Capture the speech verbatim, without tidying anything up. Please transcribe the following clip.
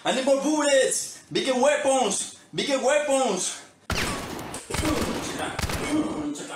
I need more bullets. Bigger weapons. Bigger weapons. Check out. Check out.